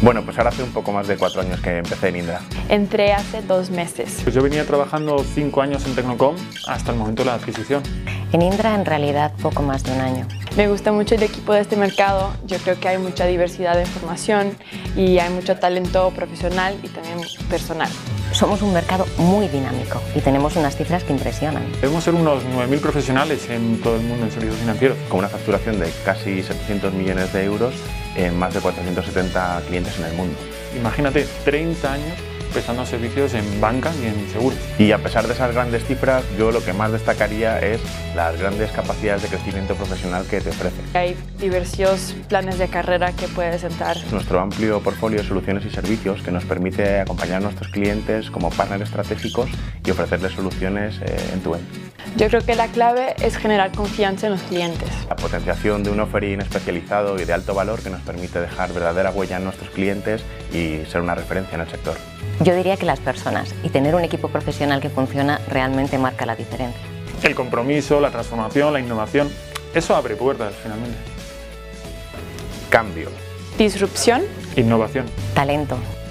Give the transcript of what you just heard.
Bueno, pues ahora hace un poco más de 4 años que empecé en Indra. Entré hace 2 meses. Pues yo venía trabajando 5 años en Tecnocom hasta el momento de la adquisición. En Indra en realidad poco más de un año. Me gusta mucho el equipo de este mercado. Yo creo que hay mucha diversidad de información y hay mucho talento profesional y también personal. Somos un mercado muy dinámico y tenemos unas cifras que impresionan. Debemos ser unos 9.000 profesionales en todo el mundo en servicios financieros. Con una facturación de casi 700 millones de euros en más de 470 clientes en el mundo. Imagínate 30 años prestando servicios en banca y en seguros. Y a pesar de esas grandes cifras, yo lo que más destacaría es las grandes capacidades de crecimiento profesional que te ofrece. Hay diversos planes de carrera que puedes entrar. Nuestro amplio portfolio de soluciones y servicios que nos permite acompañar a nuestros clientes como partners estratégicos y ofrecerles soluciones end-to-end. Yo creo que la clave es generar confianza en los clientes. La potenciación de un offering especializado y de alto valor que nos permite dejar verdadera huella en nuestros clientes y ser una referencia en el sector. Yo diría que las personas y tener un equipo profesional que funciona realmente marca la diferencia. El compromiso, la transformación, la innovación, eso abre puertas finalmente. Cambio. Disrupción. Innovación. Talento.